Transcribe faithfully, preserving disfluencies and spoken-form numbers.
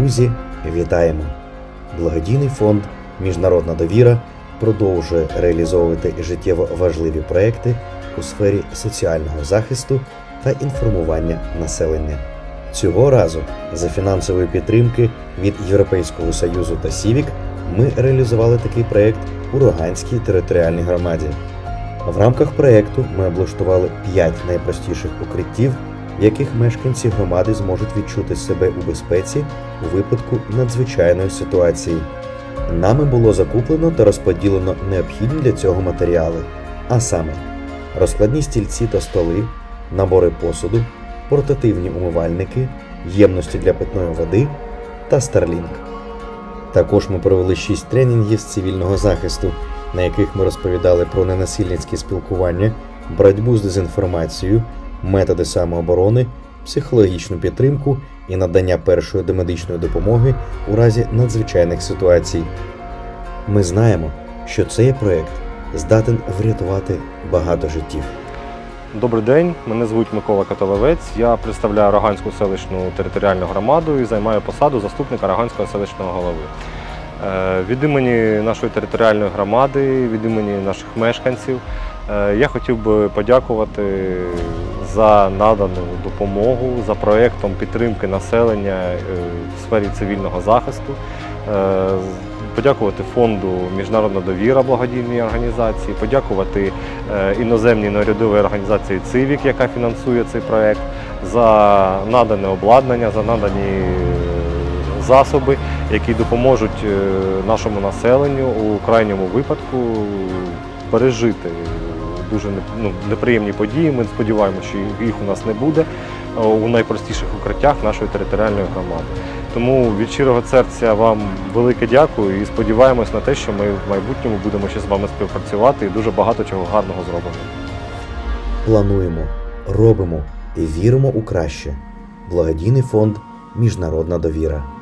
Друзі, вітаємо! Благодійний фонд «Міжнародна довіра» продовжує реалізовувати життєво важливі проекти у сфері соціального захисту та інформування населення. Цього разу за фінансової підтримки від Європейського Союзу та Сівік ми реалізували такий проект у Роганській територіальній громаді. В рамках проекту ми облаштували п'ять найпростіших укриттів, в яких мешканці громади зможуть відчути себе у безпеці у випадку надзвичайної ситуації. Нами було закуплено та розподілено необхідні для цього матеріали, а саме розкладні стільці та столи, набори посуду, портативні умивальники, ємності для питної води та Starlink. Також ми провели шість тренінгів з цивільного захисту, на яких ми розповідали про ненасильницьке спілкування, боротьбу з дезінформацією, методи самооборони, психологічну підтримку і надання першої домедичної допомоги у разі надзвичайних ситуацій. Ми знаємо, що цей проект здатен врятувати багато життів. Добрий день, мене звуть Микола Котелевець, я представляю Роганську селищну територіальну громаду і займаю посаду заступника Роганського селищного голови. Від імені нашої територіальної громади, від імені наших мешканців я хотів би подякувати за надану допомогу, за проєктом підтримки населення в сфері цивільного захисту, подякувати фонду «Міжнародна довіра» благодійній організації, подякувати іноземній неурядовій організації «Цивік», яка фінансує цей проєкт, за надане обладнання, за надані засоби, які допоможуть нашому населенню у крайньому випадку пережити дуже ну, неприємні події. Ми сподіваємося, що їх у нас не буде у найпростіших укриттях нашої територіальної громади. Тому від щирого серця вам велике дякую і сподіваємось на те, що ми в майбутньому будемо ще з вами співпрацювати і дуже багато чого гарного зробимо. Плануємо, робимо і віримо у краще. Благодійний фонд «Міжнародна довіра».